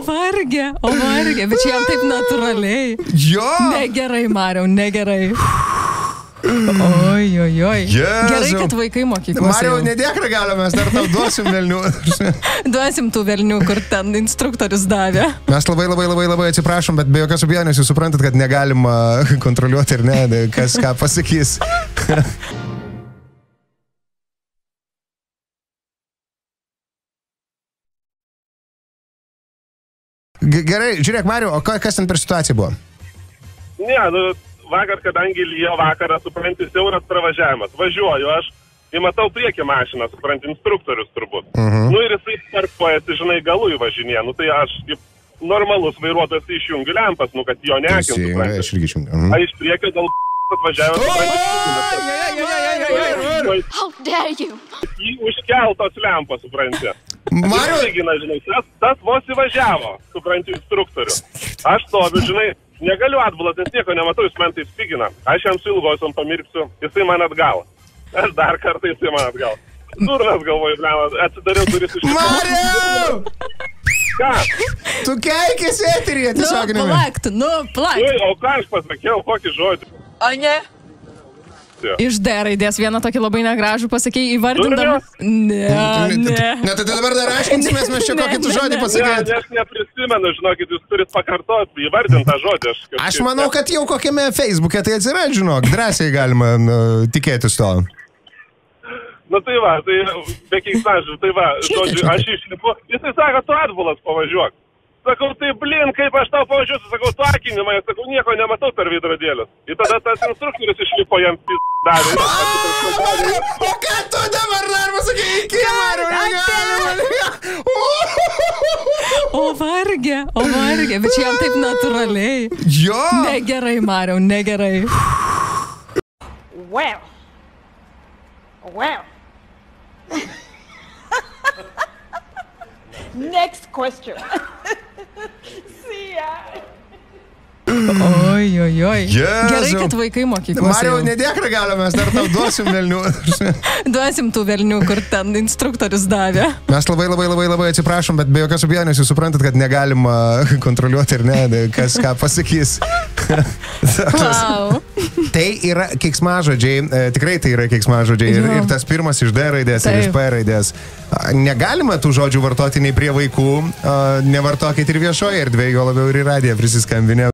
vargė, bet čia jam taip natūraliai. Jo. Negerai, Mariau, negerai. Oi. Gerai, kad vaikai mokyklose. Mariau, nedėk ragelio, mes dar tau duosim velnių. Duosim tų velnių, kur ten instruktorius davė. Mes labai atsiprašom, bet be jokios abejonės jūs suprantat, kad negalima kontroliuoti ir ne, kas ką pasakys. Gerai, žiūrėk, Mariau, o kas ten per situacija buvo? Ne, vakar, kadangi lyjo vakarą, supranti, siauras pravažiavimas. Važiuoju aš, įmatau priekį mašiną, supranti, instruktorius turbūt. Ir jisai tarpuojasi, žinai, galų įvažinė. Tai aš, kaip normalus vairuotojas, išjungiu lempas, kad jo neakim, supranti. Aš irgi išjungiu. A iš priekio gal atvažiavęs, supranti. How dare you? Jį užkeltos lempos, supranti. Mariau! Žinai, tas vos įvažiavo, supranti, instruktorius. Aš stoviu, žinai, negaliu atbulas, nes nieko nematau, jis man tai spigina. Aš jam su ilgosom pamirksiu, jisai man atgal. Aš dar kartą jisai man atgal. Durnas galvoju, atsidariau duris iš... Mariau! Ką? Tu keikėsi eteryje tiesiog nemi. Plakt. O ką aš pasakiau, kokį žodį? O ne? Iš D raidės vieną tokį labai negražų pasakėjai, įvardindamas... Ne. Tai dabar dar aiškinsimės, mes čia kokį tu žodį pasakėt. Aš neprisimenu, žinokit, jūs turit pakartoti, įvardintą žodį. Aš manau, kad jau kokiame Facebook'e tai atsiras, žinok, drąsiai galima tikėtis to. Tai va, tai be keiksmažodžių, tai va, žodžiu, aš išlipu, jisai sako, tu atbulas pavažiuok. Sakau, tai blin, kaip aš tau pavažiuosiu, sakau, tu akinimą, sakau, nieko nematau per veidrodėlius. Ir tada tas instruktorius išlipo jam davė. O ką tu dabar dar pasakai, iki Mariau? O vargė, bet čia jam taip natūraliai. Jo. Negerai, Mariau, negerai. Well. Next question. See ya. Oi. Gerai, kad vaikai mokyklose. Mariau, nedėk ragelio, mes dar tau duosim velnių. Duosim tų velnių, kur ten instruktorius davė. Mes labai atsiprašom, bet be jokios abejonės jūs suprantat, kad negalima kontroliuoti ir ne, kas ką pasakys. Wow. Tai yra keiksmažodžiai, tikrai tai yra keiksmažodžiai. Ir tas pirmas iš D raidės ir iš P raidės. Negalima tų žodžių vartoti nei prie vaikų, nevartokit ir viešoje erdvėje, jo labiau ir į radiją prisiskambinę.